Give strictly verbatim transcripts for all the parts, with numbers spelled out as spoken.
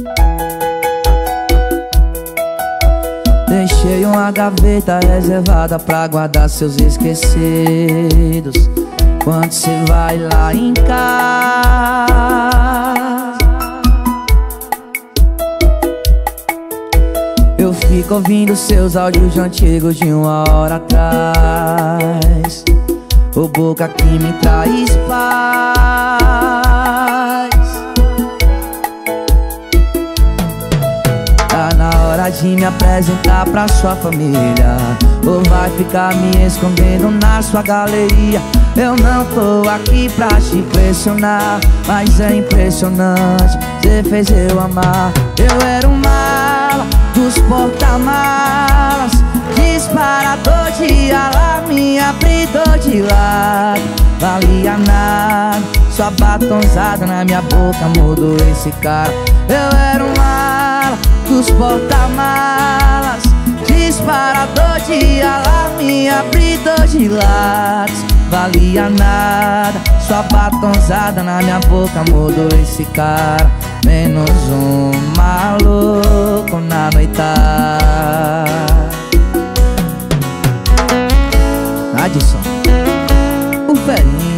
Deixei uma gaveta reservada pra guardar seus esquecidos. Quando cê vai lá em casa, eu fico ouvindo seus áudios antigos de uma hora atrás. O boca que me traz paz. Tá na hora de me apresentar pra sua família, ou vai ficar me escondendo na sua galeria? Eu não tô aqui pra te impressionar, mas é impressionante, cê fez eu amar. Eu era um mala dos porta-malas, disparador de alarme, abridor de lado. Valia nada, sua batonzada na minha boca mudou esse cara. Eu era um mala dos porta-malas, disparador de alarme, abridor de lados. Valia nada, sua batonzada na minha boca mudou esse cara. Menos um maluco na noitada. Adson, o Ferinha.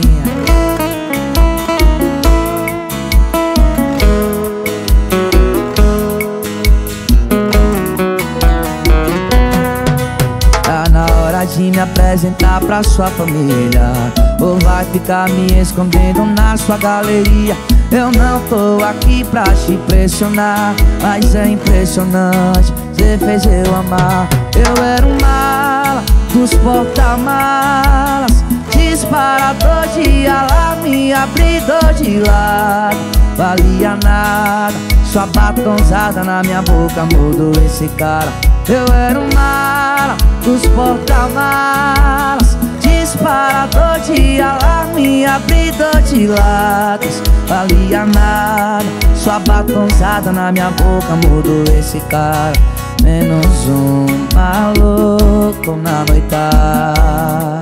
De me apresentar pra sua família, ou vai ficar me escondendo na sua galeria? Eu não tô aqui pra te impressionar, mas é impressionante, cê fez eu amar. Eu era um mala dos porta-malas, disparador de alarme, abridor de lado. Valia nada, sua batonzada na minha boca mudou esse cara. Eu era um mala dos porta-malas, disparador de alarme, abridor de lados. Valia nada, sua batonzada na minha boca mudou esse cara. Menos um maluco na noitada.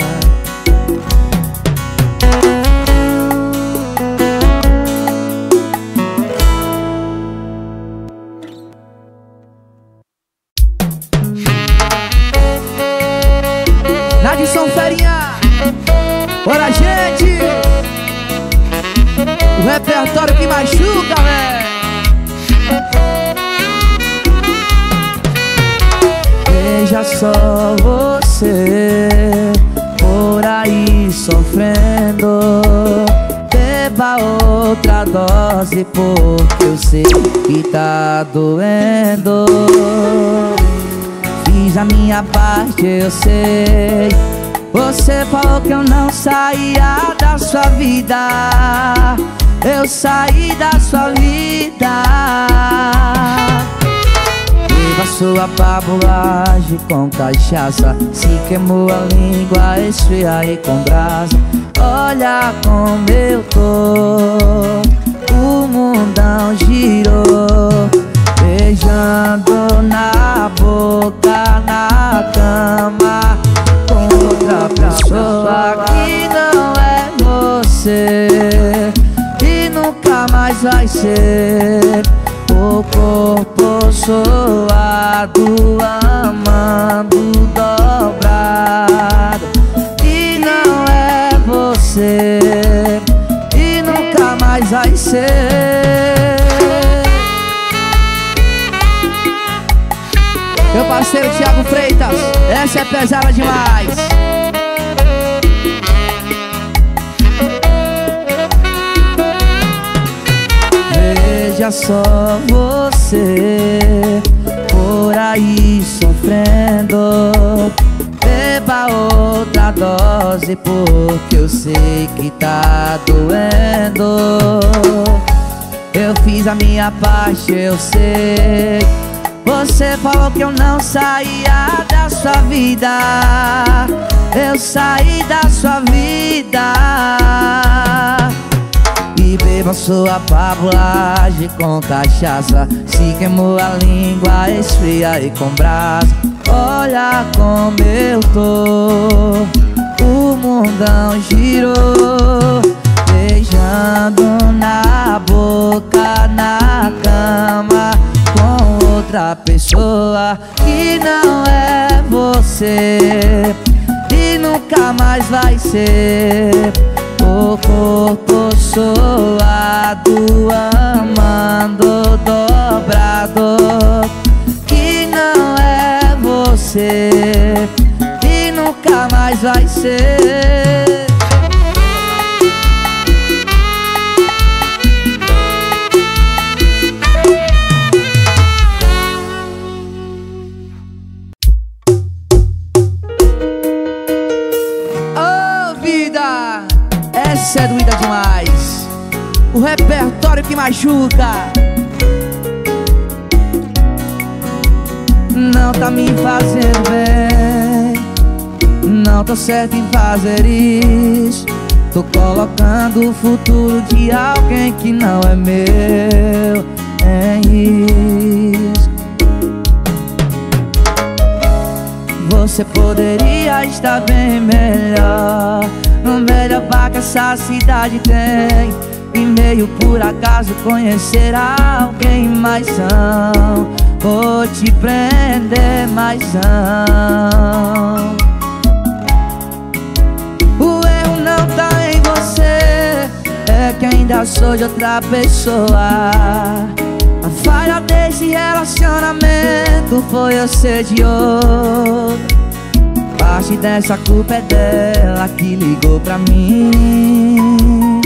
Adson Ferinha, bora gente! O repertório que machuca, véi. Veja só você por aí sofrendo, beba outra dose porque eu sei que tá doendo. Fiz a minha parte, eu sei. Você falou que eu não saía da sua vida, eu saí da sua vida. Viva sua babulagem com cachaça, se queimou a língua, esfria aí com brasa. Olha como eu tô, o mundão girou, beijando na boca, na cama com outra pessoa que não é você e nunca mais vai ser. O corpo suado, amando dobrado, e não é você e nunca mais vai ser. Meu parceiro Thiago Freitas, essa é pesada demais. Veja só você por aí sofrendo, beba outra dose porque eu sei que tá doendo. Eu fiz a minha parte, eu sei. Você falou que eu não saía da sua vida, eu saí da sua vida. E beba sua pabulagem com cachaça, se queimou a língua, esfria e com brasa. Olha como eu tô, o mundão girou, beijando na boca, na cama pessoa que não é você e nunca mais vai ser. O corpo suado, amando dobrado, que não é você e nunca mais vai ser. Essa é doída demais. O repertório que machuca não tá me fazendo bem. Não tô certo em fazer isso. Tô colocando o futuro de alguém que não é meu em risco. Você poderia estar bem melhor, no melhor bar que essa cidade tem, e meio por acaso conhecer alguém. Mas não vou te prender, mas não. O erro não tá em você, é que ainda sou de outra pessoa. A falha desse relacionamento foi eu ser de outro. Parte dessa culpa é dela que ligou pra mim,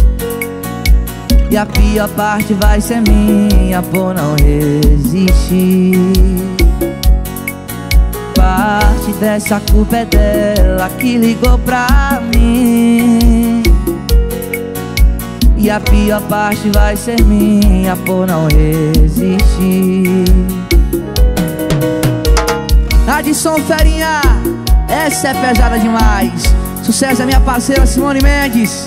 e a pior parte vai ser minha por não resistir. Parte dessa culpa é dela que ligou pra mim, e a pior parte vai ser minha por não resistir. Adson Ferinha, essa é pesada demais. Sucesso da minha parceira Simone Mendes.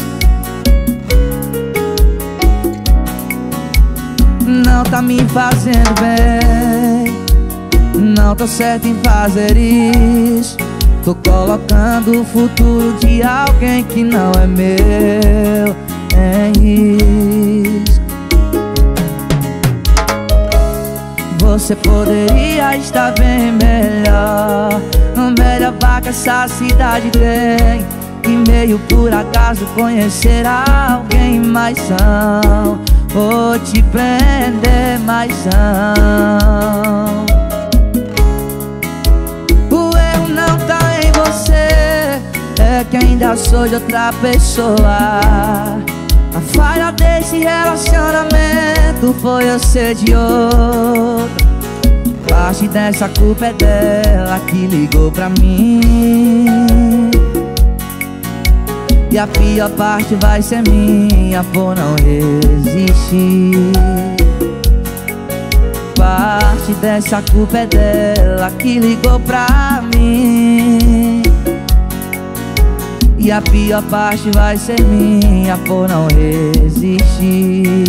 Não tá me fazendo bem, não tô certo em fazer isso. Tô colocando o futuro de alguém que não é meu em risco. Você poderia estar bem melhor, no melhor bar que essa cidade tem, e meio por acaso conhecer alguém. Mas não vou te prender, mas não. O erro não tá em você, é que ainda sou de outra pessoa. A falha desse relacionamento foi eu ser de outro. Parte dessa culpa é dela que ligou pra mim, e a pior parte vai ser minha por não resistir. Parte dessa culpa é dela que ligou pra mim, e a pior parte vai ser minha por não resistir.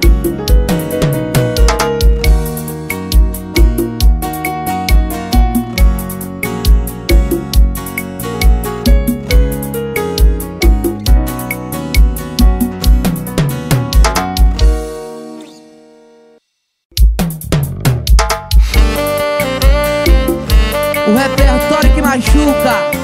O repertório que machuca.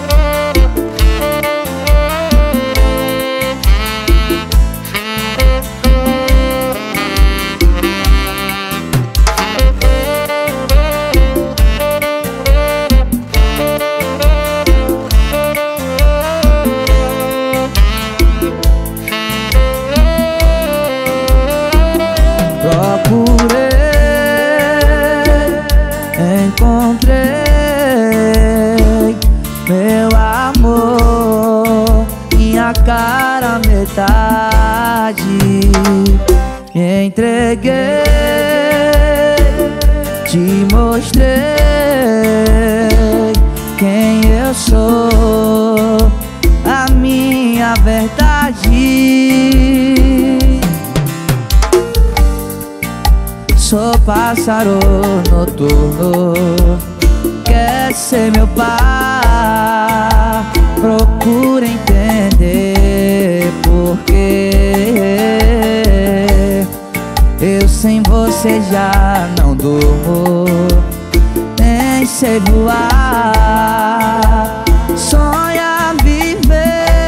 Procurei, encontrei meu amor, minha cara metade. Entreguei, te mostrei quem eu sou, a minha verdade. Sou pássaro noturno, quer ser meu par. Procura entender porquê Eu sem você já não durmo, nem sei voar. Sonha viver.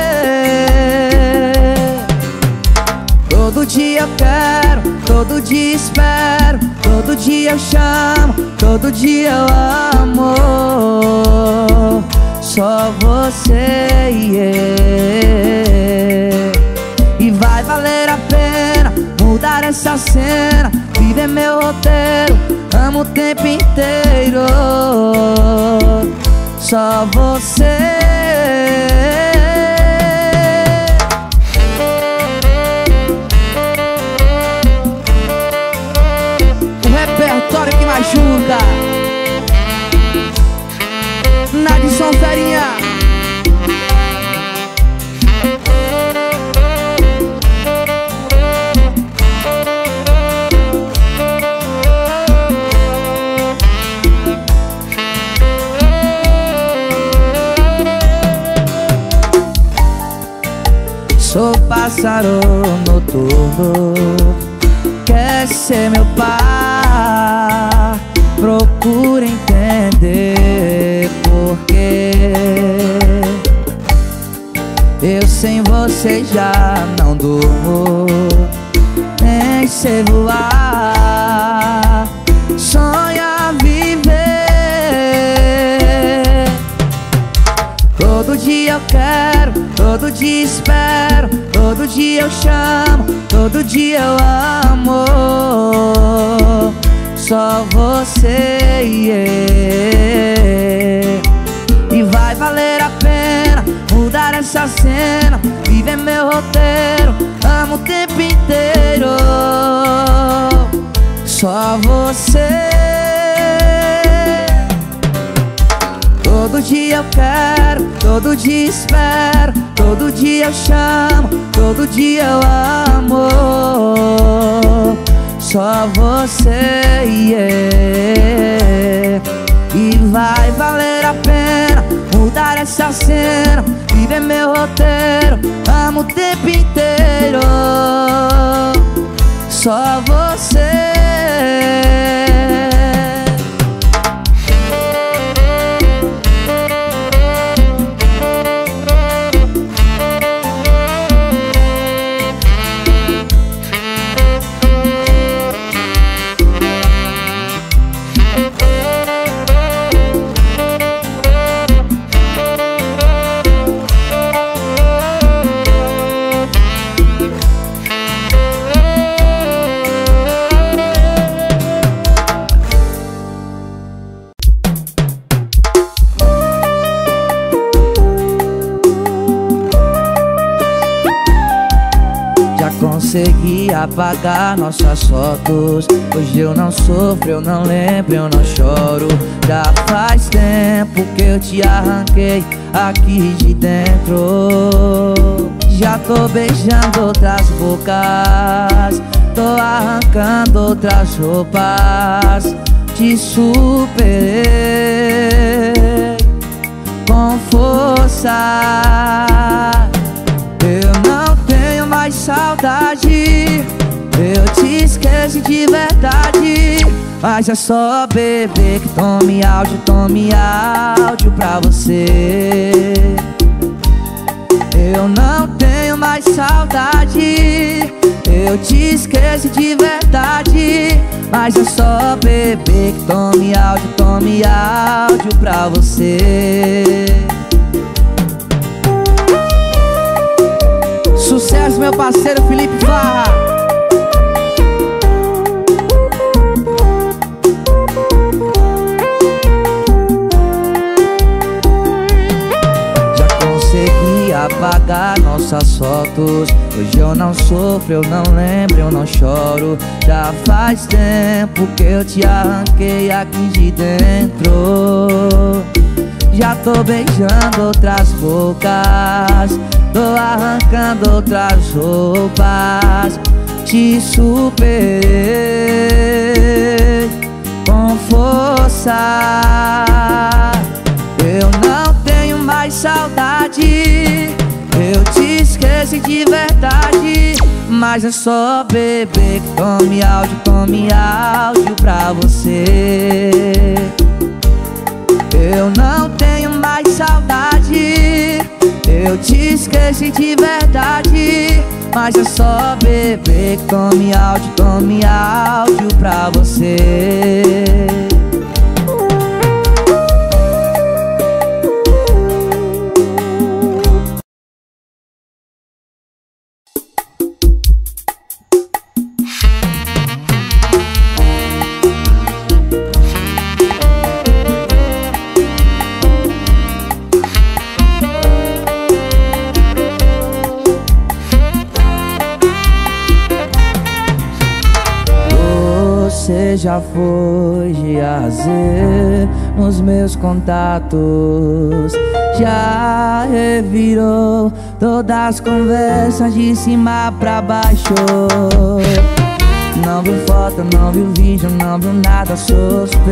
Todo dia eu quero, todo dia espero, todo dia eu chamo, todo dia eu amo. Só você e eu. E vai valer a pena mudar essa cena, viver meu roteiro, amo o tempo inteiro. Só você. O repertório que machuca. Nadson Ferinha. Sou pássaro noturno, quer ser meu par. Procura entender porquê. Eu sem você já não durmo, nem sei voar. Sonha viver. Todo dia eu quero, todo dia espero, todo dia eu chamo, todo dia eu amo. Só você e eu. E vai valer a pena mudar essa cena, viver meu roteiro, amo o tempo inteiro. Só você. Todo dia eu quero, todo dia espero, todo dia eu chamo, todo dia eu amo. Só você e eu. E vai valer a pena mudar essa cena, viver meu roteiro, amo o tempo inteiro. Só você. Consegui apagar nossas fotos. Hoje eu não sofro, eu não lembro, eu não choro. Já faz tempo que eu te arranquei aqui de dentro. Já tô beijando outras bocas, tô arrancando outras roupas. Te superei com força. Eu não tenho mais saudade, eu te esqueci de verdade. Mas é só beber que tome áudio, tome áudio pra você. Eu não tenho mais saudade, eu te esqueci de verdade. Mas é só beber que tome áudio, tome áudio pra você. Sucesso, meu parceiro Felipe Farra. Já consegui apagar nossas fotos. Hoje eu não sofro, eu não lembro, eu não choro. Já faz tempo que eu te arranquei aqui de dentro. Já tô beijando outras bocas, tô arrancando outras roupas. Te superei com força. Eu não tenho mais saudade, eu te esqueci de verdade. Mas Mas é só bebê que tome áudio, tome áudio pra você. Eu não tenho mais saudade, eu te esqueci de verdade. Mas é só bebê que tome áudio, tome áudio pra você. Você já foi de A a Z nos meus contatos, já revirou todas as conversas de cima pra baixo. Não viu foto, não viu vídeo, não viu nada suspeito.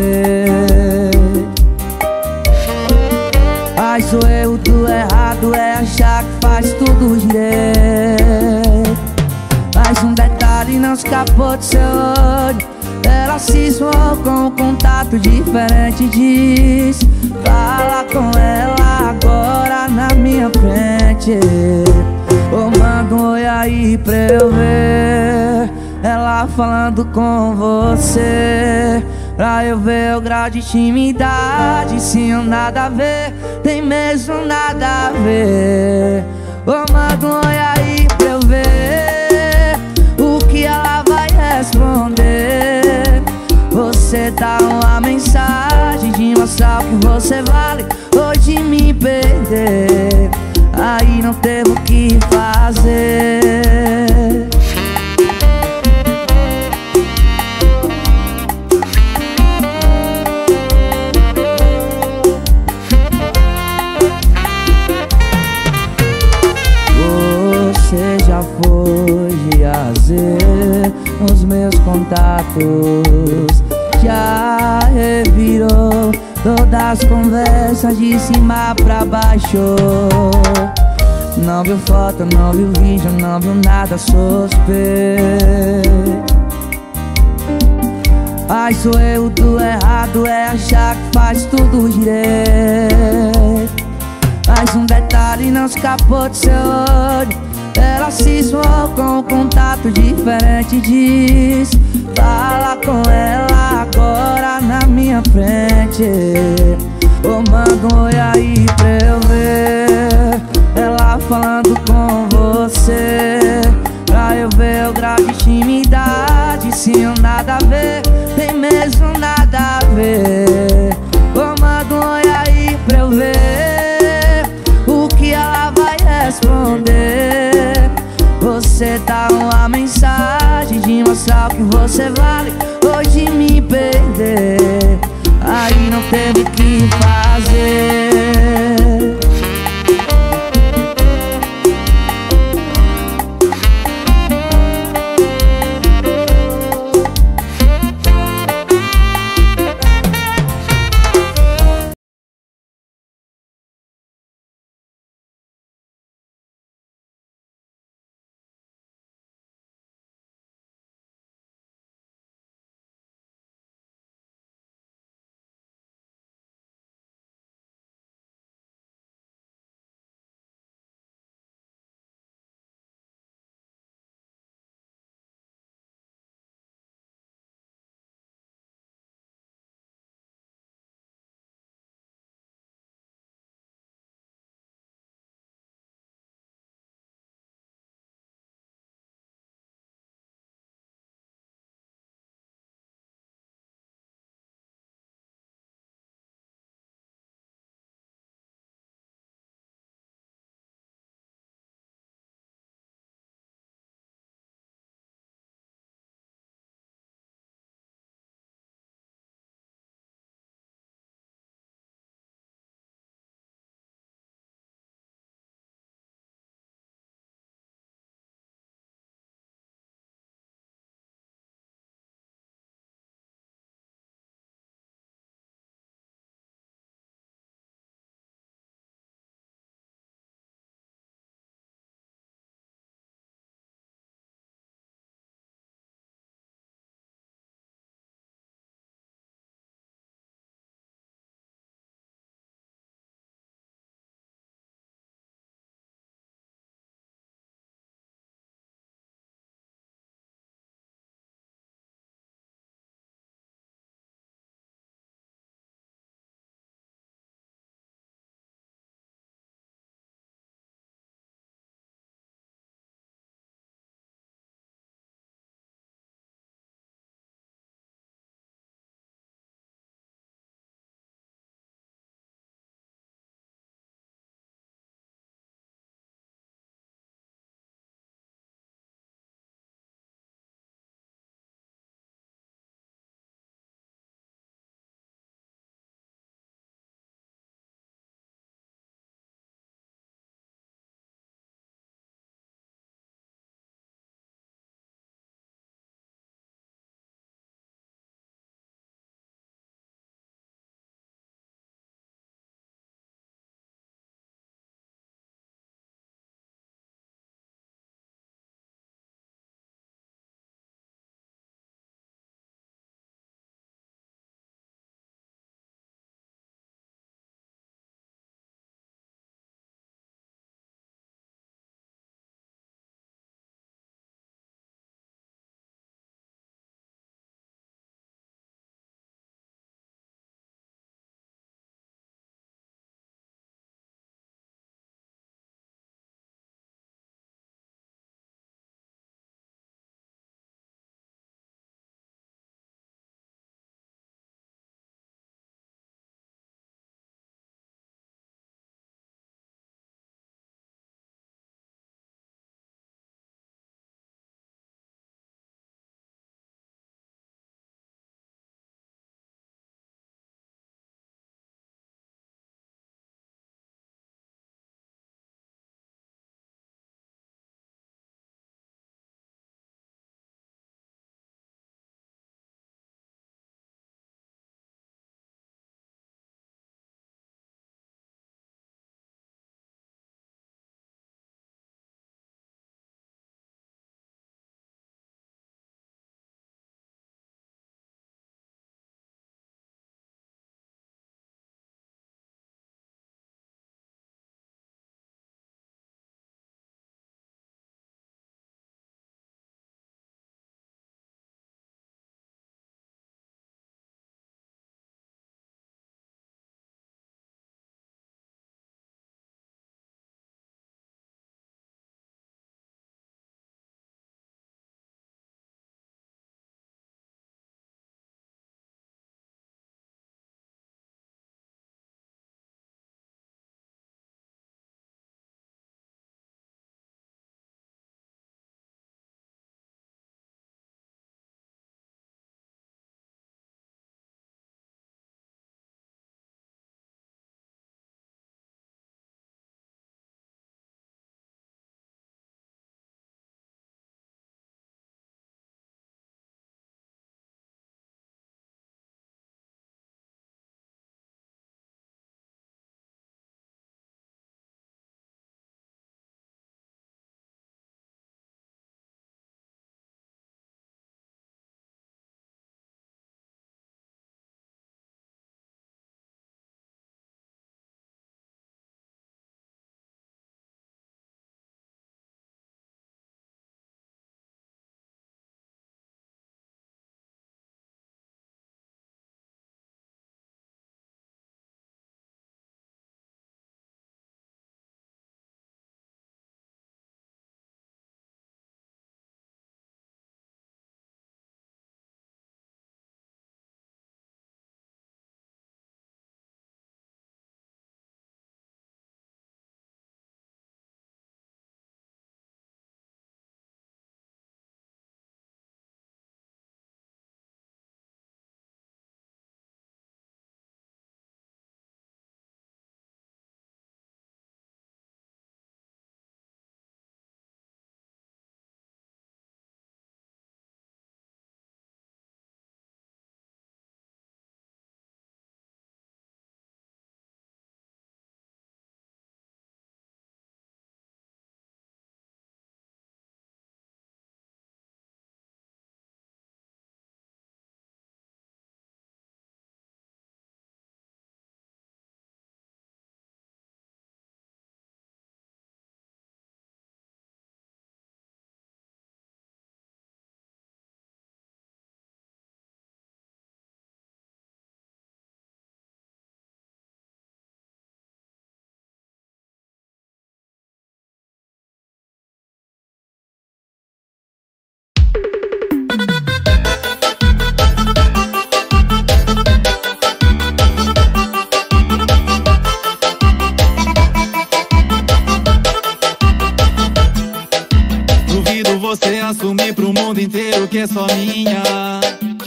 Mas o erro do errado é achar que faz tudo direito. Mas um detalhe não escapou do seu olho, ela cismou com um contato diferente. Diz, fala com ela agora na minha frente. Ou manda um oi aí pra eu ver ela falando com você, pra eu ver o grau de intimidade. Se não nada a ver, tem mesmo nada a ver. Ou manda um oi aí pra eu ver o que ela vai responder. Você dá uma mensagem de mostrar o que você vale, ou de me perder. Aí não teve o que fazer. Você já foi de A a Z nos meus contatos, já revirou todas as conversas de cima pra baixo. Não viu foto, não viu vídeo, não viu nada suspeito. Mas o erro do errado é achar que faz tudo direito. Mas um detalhe não escapou do seu olho, ela cismou com um contato diferente. Diz, fala com ela agora na minha frente. Ou manda um oi aí pra eu ver ela falando com você, pra eu ver o grau de intimidade. Se não nada a ver, tem mesmo nada a ver. Ou manda um oi aí pra eu ver o que ela vai responder. Você dá uma mensagem de mostrar o que você vale, ou de me perder. Aí não teve o que fazer.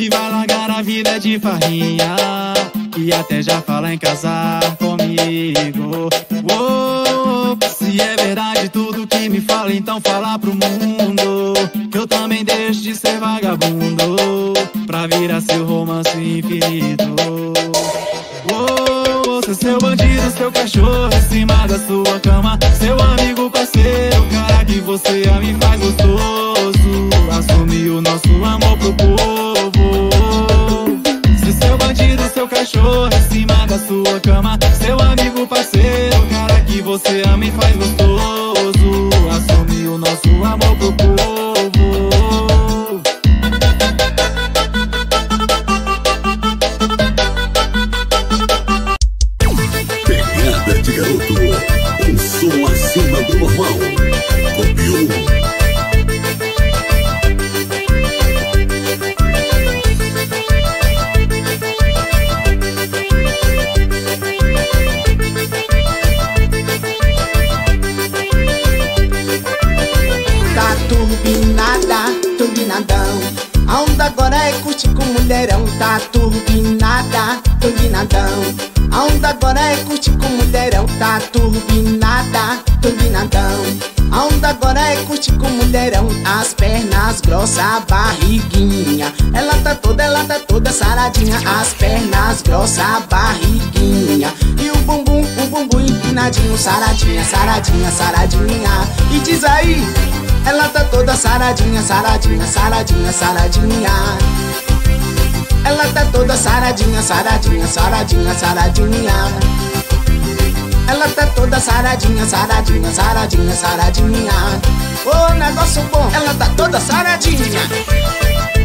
que vai largar a vida de farrinha e até já fala em casar comigo. Oh, se é verdade tudo que me fala, então fala pro mundo que eu também deixo de ser vagabundo pra virar seu romance infinito. Oh, ser seu bandido, seu cachorro em cima da sua cama, seu amigo, parceiro, cara que você ama e faz gostoso. Assumir o nosso amor pro povo. Ser seu bandido, seu cachorro em cima da sua cama, seu amigo, parceiro, cara que você ama e faz gostoso. Assumir o nosso amor pro povo. Pegada de garoto, um som acima do normal. Copiou. Tá turbinada, turbinadão. A onda agora é curtir com mulherão. Tá turbinada, turbinadão. A onda agora é curtir com mulherão. Tá turbinada, turbinadão. A onda agora é curtir com mulherão. As pernas grossas, a barriguinha. Ela tá toda, ela tá toda saradinha. As pernas grossas, a barriguinha. E o bumbum, o bumbum empinadinho. Saradinha, saradinha, saradinha. E diz aí, ela tá toda saradinha, saradinha, saradinha, saradinha. Ela tá toda saradinha, saradinha, saradinha, saradinha. Ela tá toda saradinha, saradinha, saradinha, saradinha. Ô, negócio bom, ela tá toda saradinha.